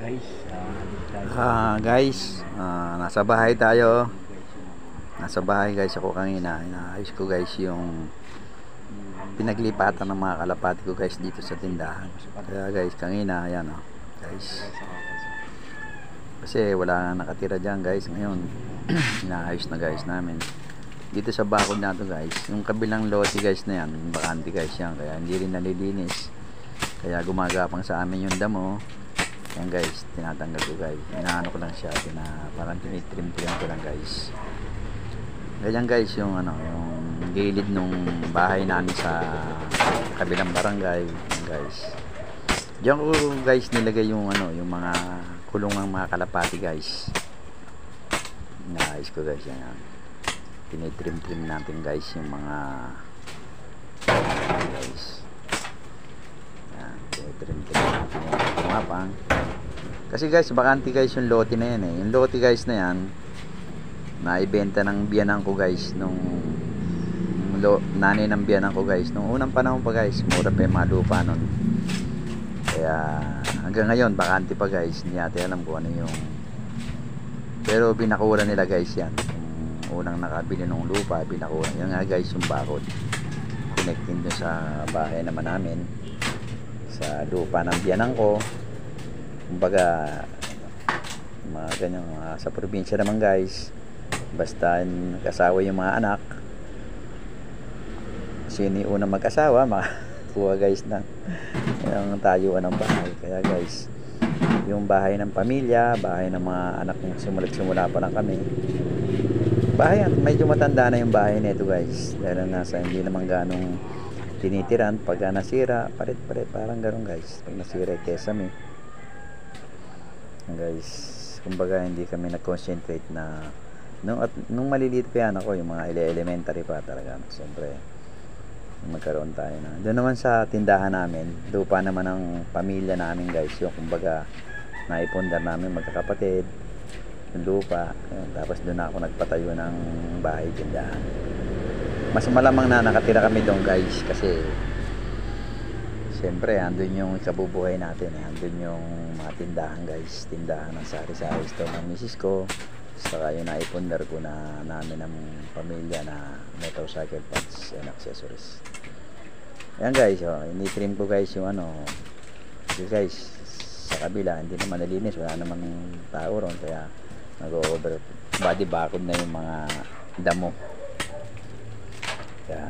guys. Guys, nasa bahay tayo. Nasa bahay guys ako kanina. Inaayos ko guys yung pinaglipatan ng mga kalapati ko guys dito sa tindahan. Kaya guys, kanina ayan guys. Kasi wala nga nakatira dyan guys ngayon. Inaayos na guys namin. Dito sa bakod na to guys. Yung kabilang lote guys na yan, bakante guys yan. Kaya hindi rin nalilinis. Kaya gumagapang sa amin yung damo. Yan guys, tinatanggal ko guys. Inaano ko lang siya, parang tinitrim-trim ko lang guys. Ganyan guys yung yung gilid nung bahay namin sa kabilang barangay. Yan guys. Diyan ko guys nilagay yung yung mga kulungang mga kalapati guys. Inaayos ko guys yan. Tinitrim-trim natin guys yung mga guys. Yan, tinitrim-trim natin yung tumapang. Kasi guys, bakante guys yung lote na yan eh. Yung lote guys na yan, naibenta ng biyanan ko guys nung nanay ng biyanan ko guys nung unang panahon pa guys. Mura pa yung mga lupa nun. Kaya hanggang ngayon bakante pa guys. Hindi natin alam kung ano yung, pero binakura nila guys yan. Yung unang nakabili ng lupa, binakura. Yan nga guys yung bakod, connecting dun sa bahay naman namin sa lupa ng biyanan ko. Kumbaga mga ganyan sa probinsya naman guys, basta nag-asawa yung mga anak, sino yung unang mag-asawa makakuha guys ng yung tayuan ng bahay. Kaya guys, yung bahay ng pamilya, bahay ng mga anak kong simula pa lang kami, bahay medyo matanda na yung bahay nito guys, dahil nasa hindi naman ganong tinitiran. Pag nasira parit-parit parang gano'n guys, pag nasira kesame guys. Kumbaga hindi kami nag-concentrate na nung maliliit pa yan ako, yung mga elementary pa talaga, siyempre magkaroon tayo na doon naman sa tindahan namin. Lupa naman ng pamilya namin guys, yung kumbaga naipundar namin magkakapatid yung lupa. Tapos doon ako nagpatayo ng bahay tindahan. Mas malamang na nakatira kami doon guys, kasi siyempre andun yung kabubuhay natin andun yung mga tindahan guys, tindahan ng sari-sari store ng misis ko, saka yung naipundar ko na namin ng pamilya na motorcycle parts and accessories. Yan guys, ini-trim ko guys yung kasi guys sa kabila hindi naman nalinis, wala naman tao ron, kaya nag-over body bakod na yung mga damo. Yan.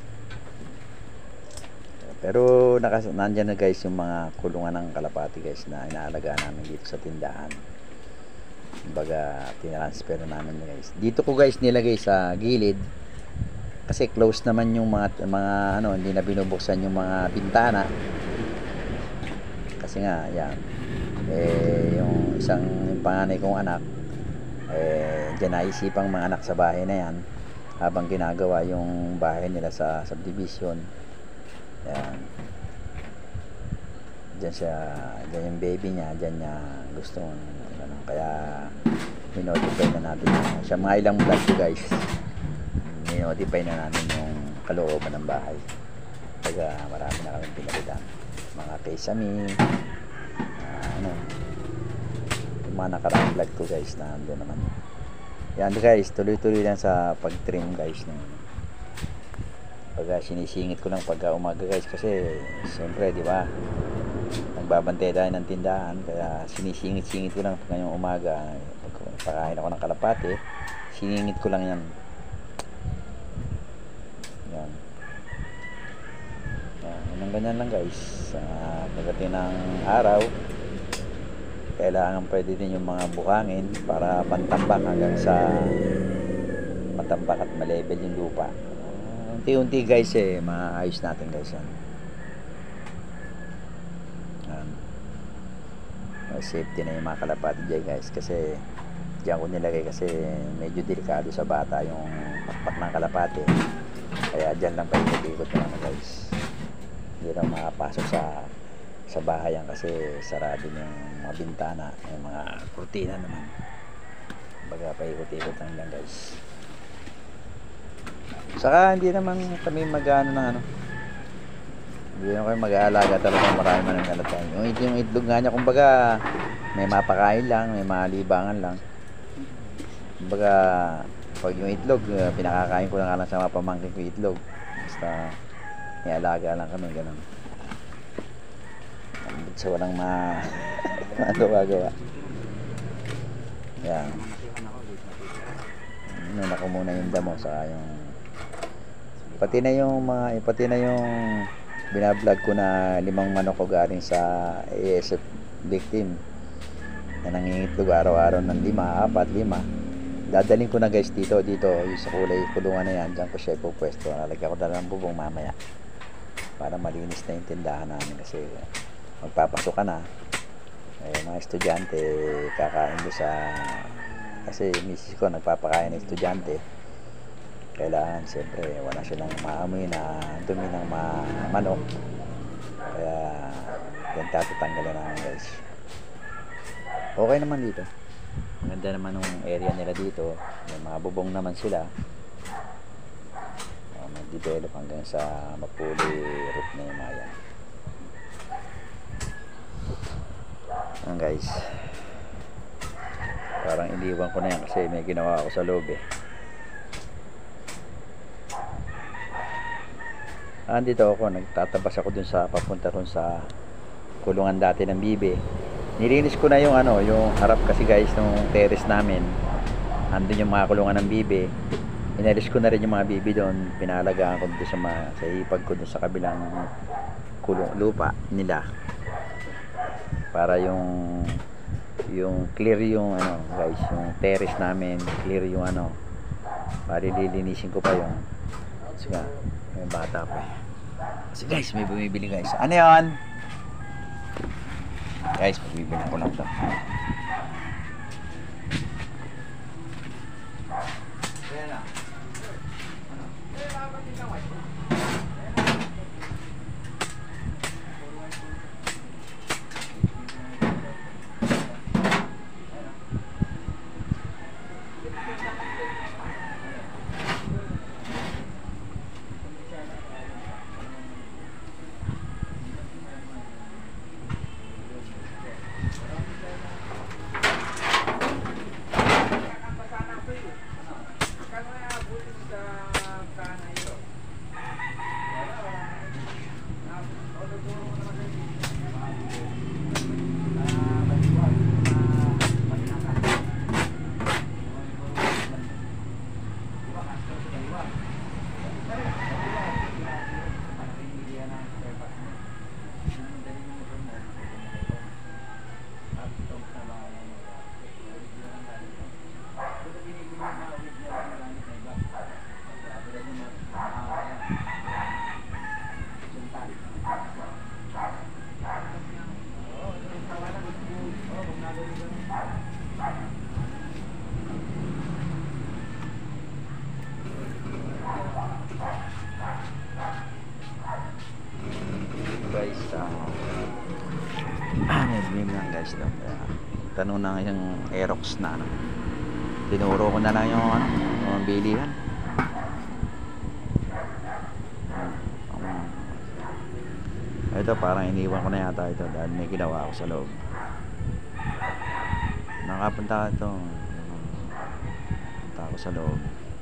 Pero nandyan na guys yung mga kulungan ng kalapati guys na inaalagaan namin dito sa tindahan. Kumbaga tinransfer na namin guys. Dito ko guys nilagay sa gilid kasi close naman yung mga hindi na binubuksan yung mga bintana. Kasi nga yan, yung yung panganay kong anak, dyan naisipang mga anak sa bahay na yan habang ginagawa yung bahay nila sa subdivision. Yan. Diyan yung baby niya, diyan niya gusto kaya minotify na natin siya. Mga ilang vlog ko guys, minotify na natin yung kalooban ng bahay. Kaya marami na kami pinalitan, mga kesame, yung mga nakaraang vlog ko guys na andun naman. Yan guys, tuloy-tuloy lang sa pag-trim guys pagka sinisingit ko lang pagka umaga guys, kasi siyempre di ba nagbabantay tayo ng tindahan, kaya sinisingit ko lang ngayong umaga. Pagkain ako ng kalapati, siningit ko lang yan. Yan, ganyan lang guys. Pagdating ng araw, kailangan pwede din yung mga buhangin para pantambak hanggang sa matambak at malebel yung lupa. Unti-unti guys maayos natin guys yan. Safety na yung mga kalapati dyan guys, kasi dyan ko nilagay kasi medyo delikado sa bata yung pakpak ng kalapati. Kaya dyan lang paikot-ikot naman guys, hindi lang makapasok sa bahayan kasi sarado yung mga bintana, yung mga kurtina naman. Baga paikot-ikot lang guys. Saka hindi naman kami mag-ano ng hindi naman kami mag-aalaga talaga, marami man ang kalatan. Yung itlog nga niya kumbaga may mapakain lang, may malibangan lang. Kumbaga, pag yung itlog, pinakakain ko lang sa mga pamangkin ko itlog. Basta, may alaga lang kami, ganun. So, walang magawa-gawa. Yan. Inuna ko muna yung damo sa yung pati na yung binablog ko na 5 manok ko galing sa ASF victim na nangingitlog araw-araw ng 5, 4, 5. Dadalhin ko na guys dito yung sa kulay kulungan na yan, dyan ko siya ipupwesto. Lalagyan ko na lang bubong mamaya para malinis na yung tindahan namin kasi magpapasok ka na, mga estudyante kakain doon sa, kasi misis ko nagpapakain ng estudyante, kailangan siyempre wala silang maamoy na dumi ng manok, kaya yan tatanggalin namin guys. Okay naman dito, maganda naman yung area nila dito, may mga bubong naman sila, mag-develop hanggang sa mapuli roof na yung mga yan. Ayan guys, parang iniwan ko na yan kasi may ginawa ako sa loob Andito ako, nagtatabas ako dun sa papunta ron sa kulungan dati ng bibe. Nilinis ko na yung yung harap kasi guys ng terrace namin. Andun yung mga kulungan ng bibe. Inalis ko na rin yung mga bibe doon. Pinalagaan ko doon sa ipag ko doon sa kabilang lupa nila. Para yung clear yung guys, yung terrace namin, clear yung para lilinisin ko pa yung sige, may bata pa kasi guys, may bumibili guys. Ano yan? Guys, bumibili ko lang to. Guys, nag-meme lang guys daw. Tanong na yung Aerox na tinuro ko na lang yung bilihan. Ito parang iniwan ko na yata ito dahil may ginawa ako sa loob. Nakapunta ito. Punta ako sa loob.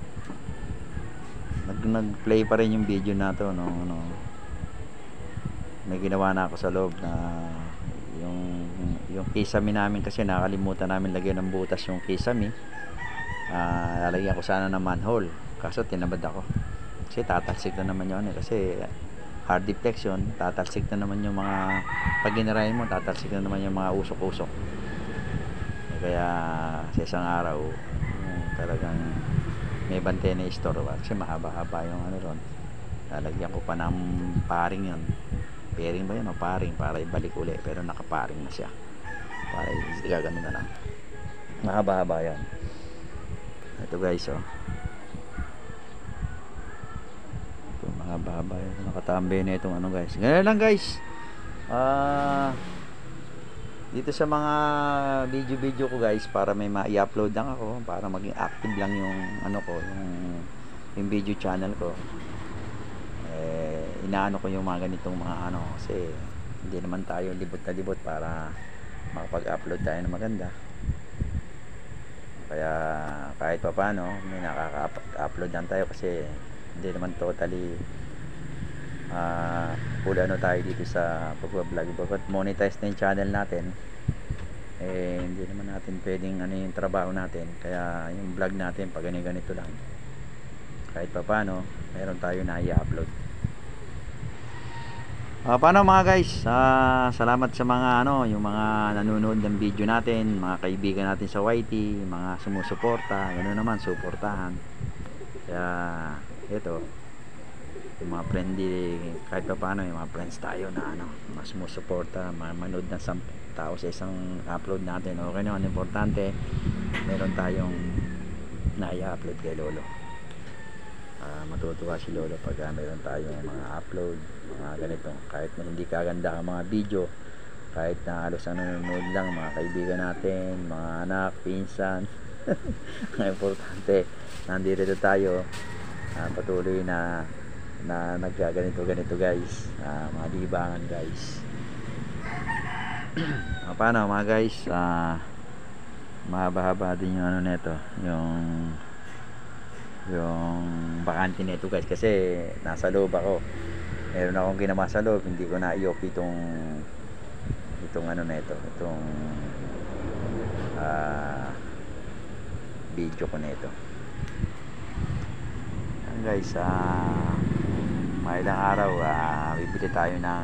Nag-play pa rin yung video na to may ginawa na ako sa loob na yung kisame namin kasi nakalimutan namin lagyan ng butas yung kisame. Lalagyan ko sana ng manhole kaso tinabad ako kasi tatalsik na naman yun kasi hard deflection, tatalsik na naman yung mga pag ginarahin mo, tatalsik na naman yung mga usok-usok. Kaya sa isang araw talagang may bante na store kasi mahaba-haba yung ron. Lalagyan ko pa ng paring yun, pairing ba yun o paring para ibalik uli pero nakaparing na siya para igagano na lang, mahaba-haba yan. Ito guys ito mahaba-haba yan, nakatambay na itong guys, ganyan lang guys. Dito sa mga video ko guys para may ma-i-upload lang ako para maging active lang yung yung video channel ko. Inaano ko yung mga ganitong mga kasi hindi naman tayo libot na libot para makapag-upload tayo ng maganda. Kaya kahit pa paano may nakaka-upload lang tayo kasi hindi naman totally full ano tayo dito sa pag-vlog. Bakit monetize na yung channel natin, eh hindi naman natin pwedeng ano yung trabaho natin. Kaya yung vlog natin pag ganito lang, kahit pa paano meron tayo na i-upload. Paano mga guys, salamat sa mga ano, yung mga nanonood ng video natin, mga kaibigan natin sa YT, mga sumusuporta, ganoon naman, suportahan. Kaya ito, yung mga friendly, kahit pa paano yung mga friends tayo na ano, mas sumusuporta, manood ng 10 tao sa isang upload natin. Okay naman, importante meron tayong na-i-upload kay Lolo. Matutuwa si Lolo pag mayroon tayong mga upload, mga ganito, kahit na hindi kaganda ang mga video, kahit na halos ang nanonood lang mga kaibigan natin, mga anak, pinsan. Ang importante nandito tayo, patuloy na naggaganito guys, mga libangan guys. Paano mga guys, mahaba-haba din yung ano neto, yung bakante nito guys, kasi nasa loob ako, meron akong ginawa sa loob, hindi ko na i-off itong ano nito, itong video ko nito. Guys, may ilang araw bibili tayo ng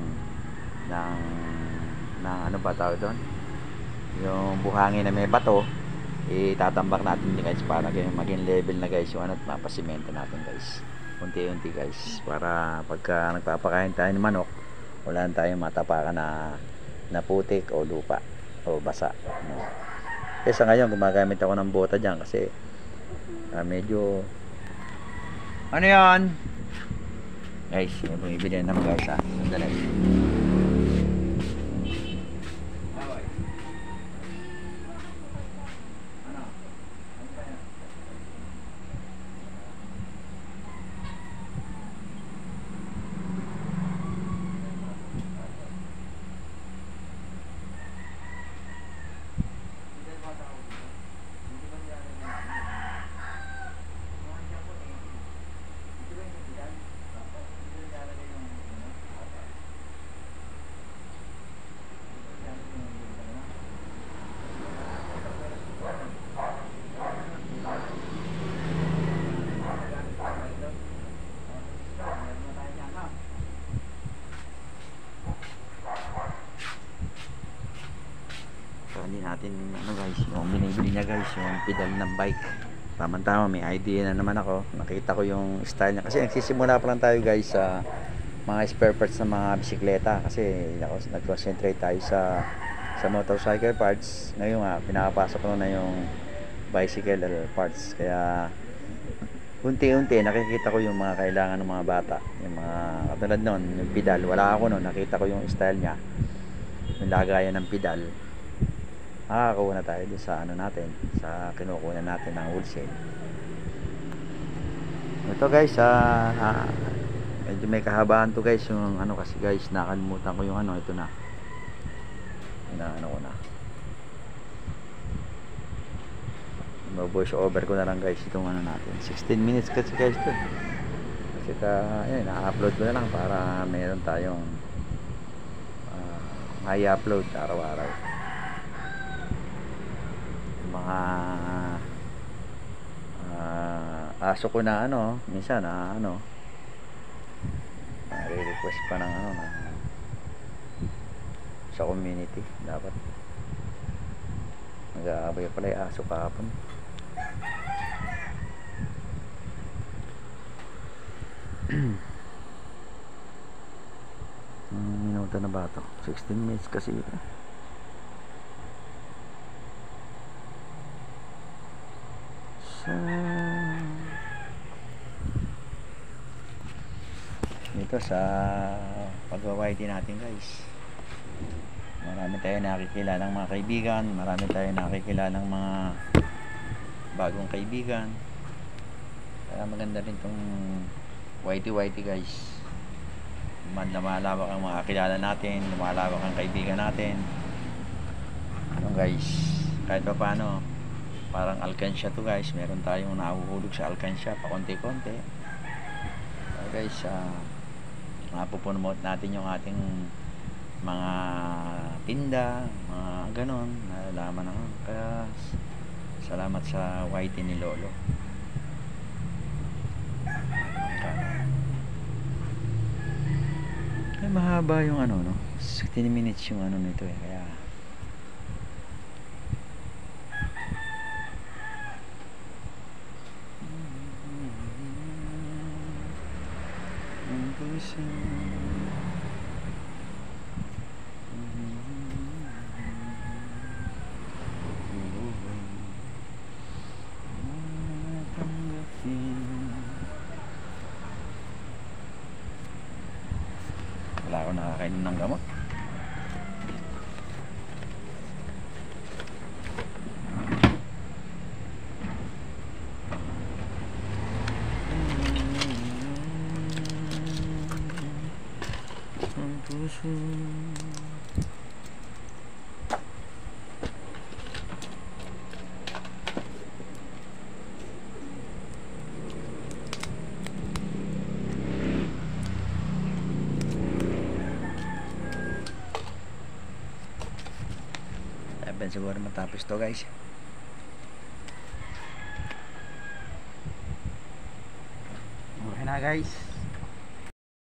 ano ba tawag doon, yung buhangin na may bato, itatambak natin din guys para maging level na guys yung ano, at mapasimento natin guys unti-unti guys, para pagka nagpapakain tayo ng manok wala tayong matapakan na putik o lupa o basa, no? Kesa ngayon gumagamit ako ng bota dyan kasi medyo ano yan guys, yung bumibili naman guys sandali. Hindi natin ano guys, yung binibili niya guys, yung pedal ng bike. Tama-tama, may idea na naman ako. Nakita ko yung style niya kasi nagsisimula pa lang tayo guys sa mga spare parts ng mga bisikleta, kasi nag-concentrate tayo sa motorcycle parts. Ngayon nga pinapasok ko na yung bicycle parts, kaya unti-unti nakikita ko yung mga kailangan ng mga bata, yung mga katulad nun, yung pedal, wala ako nun, nakita ko yung style niya, yung lagayan ng pedal. Nakakakuha na tayo dun sa ano natin, sa kinukuha natin ng wholesale. Ito guys, medyo may kahabaan to guys yung ano, kasi guys nakalimutan ko yung ano, ito na ano ko na, voice over ko na lang guys itong ano natin, 16 minutes kasi guys to, kasi ayun, na-upload ko na lang para meron tayong i-upload araw-araw. Mga aso ko na ano, minsan ano, request pa ng ano sa community, dapat nag-aabay pala yung aso kahapon. Minuto na ba ito? 16 minutes kasi ito. Dito sa pag-YT natin guys, marami tayo nakikilala ng mga kaibigan, marami tayo nakikilala ng mga bagong kaibigan, kaya maganda rin tong YT guys. Lumalawak ang mga kilala natin, lumalawak ang kaibigan natin, guys, kahit pa paano, parang alkansya to guys. Meron tayong nahuhulog sa alkansya pa konti-konti. Guys, mapupromote natin yung ating mga tinda, mga ganon, nalalaman naman. Kaya salamat sa YT ni Lolo. Ay, mahaba yung ano, no? 16 minutes yung ano nito eh. Kaya wala ako nakakainom ng gamot. Ang puso dapat siguro matapos to guys. Okay na guys.